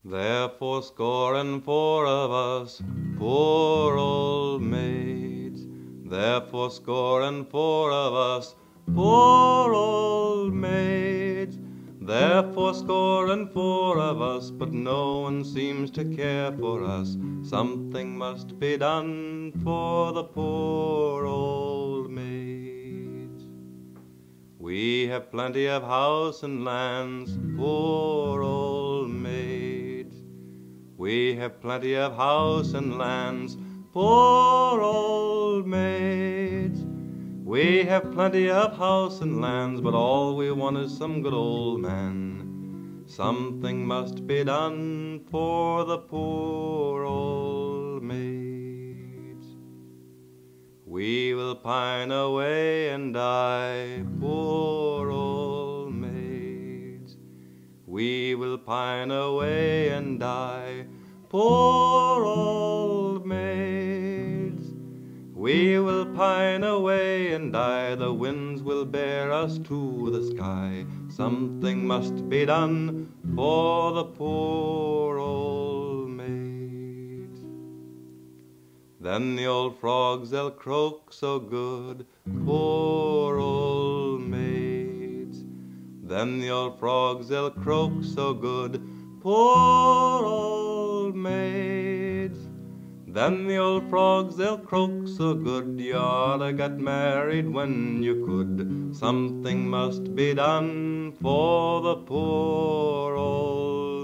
There 4 of us, poor old maids. There 4 of us, poor old maids. There 4 of us, but no one seems to care for us. Something must be done for the poor old maids. We have plenty of house and lands, poor old maids. We have plenty of house and lands, poor old maids. We have plenty of house and lands, but all we want is some good old man. Something must be done for the poor old maids. We will pine away and die, poor old maids. We will pine away and die, poor old maids. We will pine away and die, the winds will bear us to the sky. Something must be done for the poor old maids. Then the old frogs, they'll croak so good, poor old maids. Then the old frogs, they'll croak so good, poor old maids. Then the old frogs, they'll croak so good, you ought to get married when you could. Something must be done for the poor old